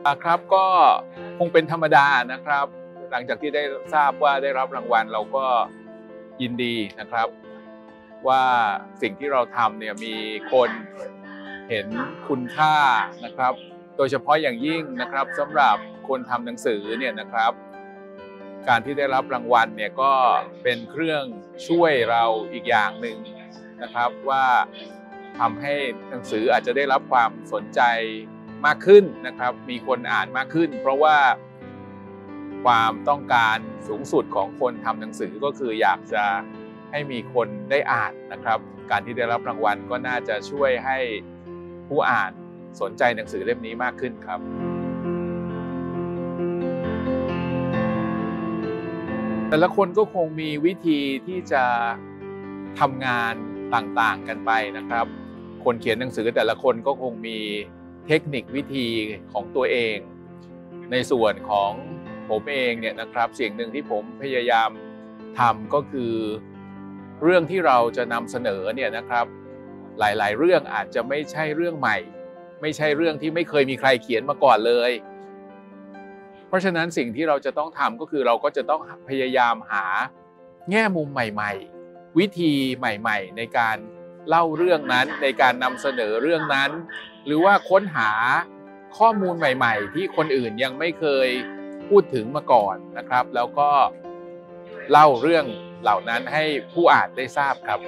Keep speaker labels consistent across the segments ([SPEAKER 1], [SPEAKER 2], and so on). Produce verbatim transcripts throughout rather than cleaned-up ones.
[SPEAKER 1] ครับก็คงเป็นธรรมดานะครับหลังจากที่ได้ทราบว่าได้รับรางวัลเราก็ยินดีนะครับว่าสิ่งที่เราทำเนี่ยมีคนเห็นคุณค่านะครับโดยเฉพาะอย่างยิ่งนะครับสำหรับคนทำหนังสือเนี่ยนะครับการที่ได้รับรางวัลเนี่ยก็เป็นเครื่องช่วยเราอีกอย่างหนึ่งนะครับว่าทำให้หนังสืออาจจะได้รับความสนใจมากขึ้นนะครับมีคนอ่านมากขึ้นเพราะว่าความต้องการสูงสุดของคนทำหนังสือก็คืออยากจะให้มีคนได้อ่านนะครับการที่ได้รับรางวัลก็น่าจะช่วยให้ผู้อ่านสนใจหนังสือเล่มนี้มากขึ้นครับแต่ละคนก็คงมีวิธีที่จะทำงานต่างๆกันไปนะครับคนเขียนหนังสือแต่ละคนก็คงมีเทคนิควิธีของตัวเองในส่วนของผมเองเนี่ยนะครับสิ่งหนึ่งที่ผมพยายามทำก็คือเรื่องที่เราจะนำเสนอเนี่ยนะครับหลายๆเรื่องอาจจะไม่ใช่เรื่องใหม่ไม่ใช่เรื่องที่ไม่เคยมีใครเขียนมาก่อนเลยเพราะฉะนั้นสิ่งที่เราจะต้องทำก็คือเราก็จะต้องพยายามหาแง่มุมใหม่ๆวิธีใหม่ๆในการเล่าเรื่องนั้นในการนำเสนอเรื่องนั้นหรือว่าค้นหาข้อมูลใหม่ๆที่คนอื่นยังไม่เคยพูดถึงมาก่อนนะครับแล้วก็เล่าเรื่องเหล่านั้นให้ผู้อ่านได้ทราบครับ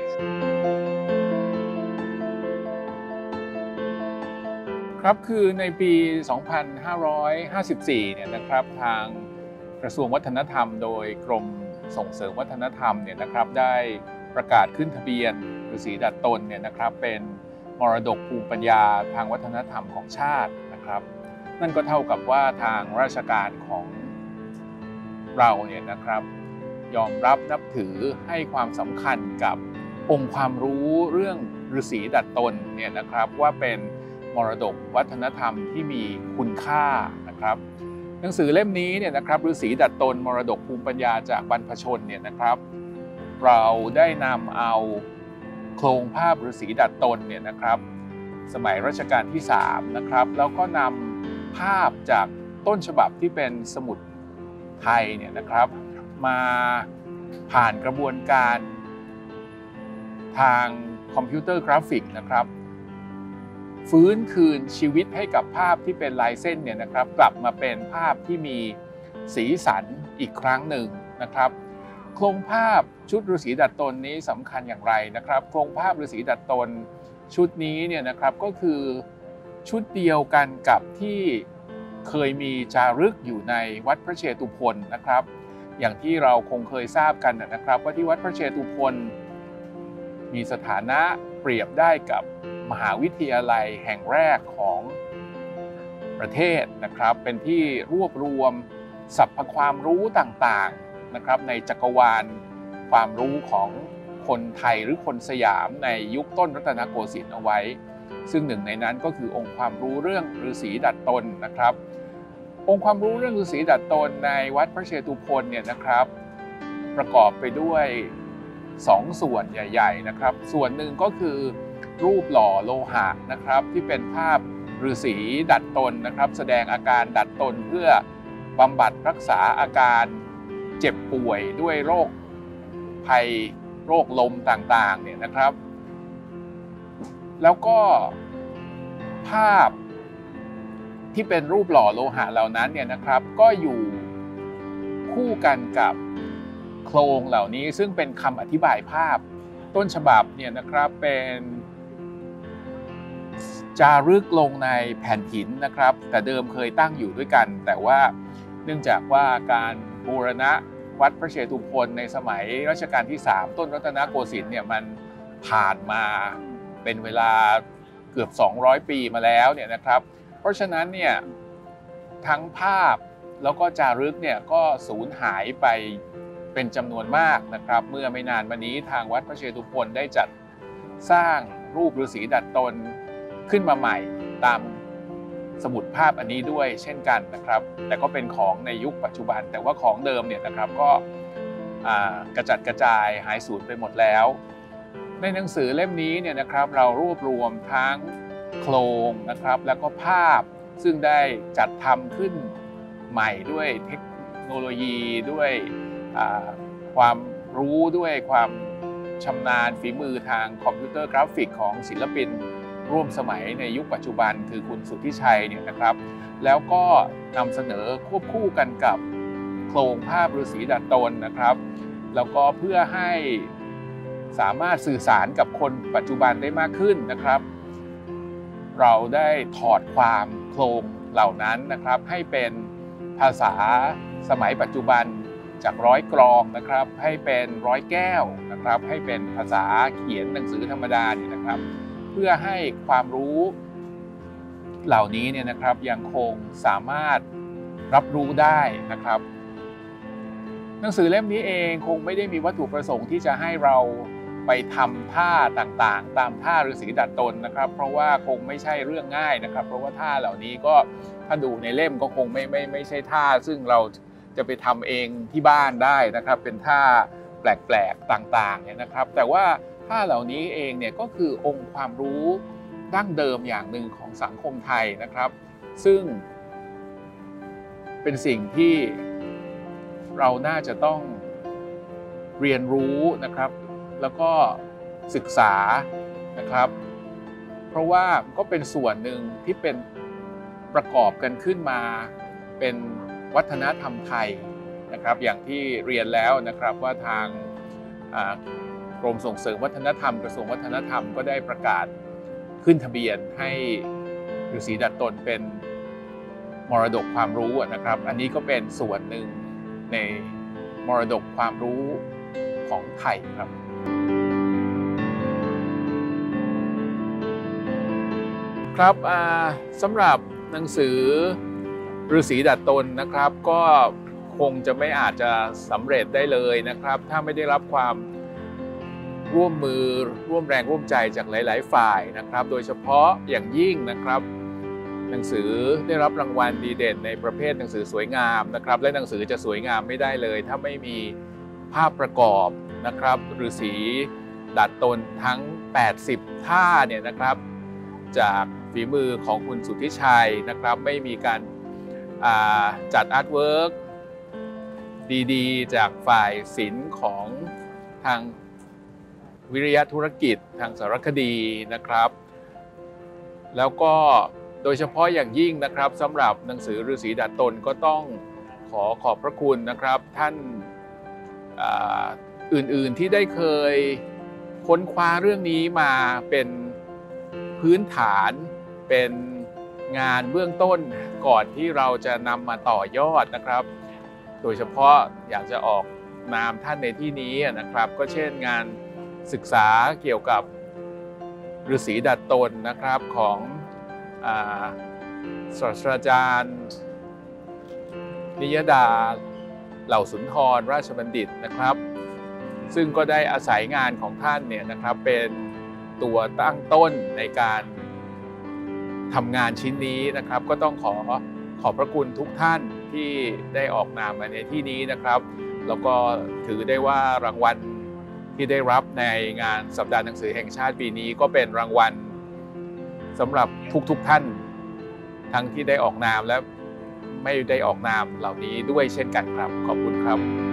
[SPEAKER 1] ครับคือในปี สองพันห้าร้อยห้าสิบสี่ เนี่ยนะครับทางกระทรวงวัฒนธรรมโดยกรมส่งเสริมวัฒนธรรมเนี่ยนะครับได้ประกาศขึ้นทะเบียนฤาษีดัดตนเนี่ยนะครับเป็นมรดกภูมิปัญญาทางวัฒนธรรมของชาตินะครับนั่นก็เท่ากับว่าทางราชการของเราเนี่ยนะครับยอมรับนับถือให้ความสำคัญกับองค์ความรู้เรื่องฤาษีดัดตนเนี่ยนะครับว่าเป็นมรดกวัฒนธรรมที่มีคุณค่านะครับหนังสือเล่มนี้เนี่ยนะครับฤาษีดัดตนมรดกภูมิปัญญาจากบรรพชนเนี่ยนะครับเราได้นำเอาโครงภาพฤาษีดัดตนเนี่ยนะครับสมัยรัชกาลที่สามนะครับแล้วก็นำภาพจากต้นฉบับที่เป็นสมุดไทยเนี่ยนะครับมาผ่านกระบวนการทางคอมพิวเตอร์กราฟิกนะครับฟื้นคืนชีวิตให้กับภาพที่เป็นลายเส้นเนี่ยนะครับกลับมาเป็นภาพที่มีสีสันอีกครั้งหนึ่งนะครับโครงภาพชุดฤาษีดัดตนนี้สำคัญอย่างไรนะครับโครงภาพฤาษีดัดตนชุดนี้เนี่ยนะครับก็คือชุดเดียวกันกับที่เคยมีจารึกอยู่ในวัดพระเชตุพนนะครับอย่างที่เราคงเคยทราบกันนะครับว่าที่วัดพระเชตุพนมีสถานะเปรียบได้กับมหาวิทยาลัยแห่งแรกของประเทศนะครับเป็นที่รวบรวมสรรพความรู้ต่างๆนะครับในจักรวาลความรู้ของคนไทยหรือคนสยามในยุคต้นรัตนโกสินทร์เอาไว้ซึ่งหนึ่งในนั้นก็คือองค์ความรู้เรื่องฤาษีดัดตนนะครับองค์ความรู้เรื่องฤาษีดัดตนในวัดพระเชตุพนเนี่ยนะครับประกอบไปด้วยสองส่วนใหญ่ๆนะครับส่วนหนึ่งก็คือรูปหล่อโลหะนะครับที่เป็นภาพฤาษีดัดตนนะครับแสดงอาการดัดตนเพื่อบำบัดรักษาอาการเจ็บป่วยด้วยโรคภัยโรคลมต่างๆเนี่ยนะครับแล้วก็ภาพที่เป็นรูปหล่อโลหะเหล่านั้นเนี่ยนะครับก็อยู่คู่กันกับโครงเหล่านี้ซึ่งเป็นคำอธิบายภาพต้นฉบับเนี่ยนะครับเป็นจารึกลงในแผ่นหินนะครับแต่เดิมเคยตั้งอยู่ด้วยกันแต่ว่าเนื่องจากว่าการบูรณะวัดพระเชตุพนในสมัยรัชกาลที่สามต้นรัตนโกสินทร์เนี่ยมันผ่านมาเป็นเวลาเกือบสองร้อยปีมาแล้วเนี่ยนะครับเพราะฉะนั้นเนี่ยทั้งภาพแล้วก็จารึกเนี่ยก็สูญหายไปเป็นจำนวนมากนะครับเมื่อไม่นานมานี้ทางวัดพระเชตุพนได้จัดสร้างรูปฤาษีดัดตนขึ้นมาใหม่ตามสมุดภาพอันนี้ด้วยเช่นกันนะครับแต่ก็เป็นของในยุคปัจจุบันแต่ว่าของเดิมเนี่ยนะครับก็กระจัดกระจายหายสูญไปหมดแล้วในหนังสือเล่มนี้เนี่ยนะครับเรารวบรวมทั้งโครงนะครับแล้วก็ภาพซึ่งได้จัดทำขึ้นใหม่ด้วยเทคโนโลยีด้วยความรู้ด้วยความชำนาญฝีมือทางคอมพิวเตอร์กราฟิกของศิลปินร่วมสมัยในยุคปัจจุบันคือคุณสุทธิชัยเนี่ยนะครับแล้วก็นำเสนอควบคู่กันกับโครงภาพฤาษีดัดตนนะครับแล้วก็เพื่อให้สามารถสื่อสารกับคนปัจจุบันได้มากขึ้นนะครับเราได้ถอดความโครงเหล่านั้นนะครับให้เป็นภาษาสมัยปัจจุบันจากร้อยกรองนะครับให้เป็นร้อยแก้วนะครับให้เป็นภาษาเขียนหนังสือธรรมดาเนี่ยนะครับเพื่อให้ความรู้เหล่านี้เนี่ยนะครับยังคงสามารถรับรู้ได้นะครับหนังสือเล่มนี้เองคงไม่ได้มีวัตถุประสงค์ที่จะให้เราไปทำท่าต่างๆตามท่าฤาษีดัดตนนะครับเพราะว่าคงไม่ใช่เรื่องง่ายนะครับเพราะว่าท่าเหล่านี้ก็ถ้าดูในเล่มก็คงไม่ไม่ไม่ใช่ท่าซึ่งเราจะไปทำเองที่บ้านได้นะครับเป็นท่าแปลกๆต่างๆเนี่ยนะครับแต่ว่าท่าเหล่านี้เองเนี่ยก็คือองค์ความรู้ดั้งเดิมอย่างหนึ่งของสังคมไทยนะครับซึ่งเป็นสิ่งที่เราน่าจะต้องเรียนรู้นะครับแล้วก็ศึกษานะครับเพราะว่าก็เป็นส่วนหนึ่งที่เป็นประกอบกันขึ้นมาเป็นวัฒนธรรมไทยนะครับอย่างที่เรียนแล้วนะครับว่าทางกรมส่งเสริมวัฒนธรรมกระทรวงวัฒนธรรมก็ได้ประกาศขึ้นทะเบียนให้ฤาษีดัดตนเป็นมรดกความรู้นะครับอันนี้ก็เป็นส่วนหนึ่งในมรดกความรู้ของไทยครับครับสำหรับหนังสือฤาษีดัดตนนะครับก็คงจะไม่อาจจะสำเร็จได้เลยนะครับถ้าไม่ได้รับความร่วมมือร่วมแรงร่วมใจจากหลายๆฝ่ายนะครับโดยเฉพาะอย่างยิ่งนะครับหนังสือได้รับรางวัลดีเด่นในประเภทหนังสือสวยงามนะครับและหนังสือจะสวยงามไม่ได้เลยถ้าไม่มีภาพประกอบนะครับฤาษีดัดตนทั้งแปดสิบท่าเนี่ยนะครับจากฝีมือของคุณสุทธิชัยนะครับไม่มีการจัดอาร์ตเวิร์กดีๆจากฝ่ายศิลป์ของทางวิริยะธุรกิจทางสารคดีนะครับแล้วก็โดยเฉพาะอย่างยิ่งนะครับสำหรับหนังสือฤาษีดัดตนก็ต้องขอขอบพระคุณนะครับท่านอื่นๆที่ได้เคยค้นคว้าเรื่องนี้มาเป็นพื้นฐานเป็นงานเบื้องต้นก่อนที่เราจะนำมาต่อยอดนะครับโดยเฉพาะอยากจะออกนามท่านในที่นี้นะครับก็เช่นงานศึกษาเกี่ยวกับฤาษีดัดตนนะครับของศาสตราจารย์นิยดาเหล่าสุนทรราชบัณฑิตนะครับซึ่งก็ได้อาศัยงานของท่านเนี่ยนะครับเป็นตัวตั้งต้นในการทำงานชิ้นนี้นะครับก็ต้องขอขอบพระคุณทุกท่านที่ได้ออกนามมาในที่นี้นะครับแล้วก็ถือได้ว่ารางวัลที่ได้รับในงานสัปดาห์หนังสือแห่งชาติปีนี้ก็เป็นรางวัลสำหรับทุกๆท่านทั้งที่ได้ออกนามและไม่ได้ออกนามเหล่านี้ด้วยเช่นกันครับขอบคุณครับ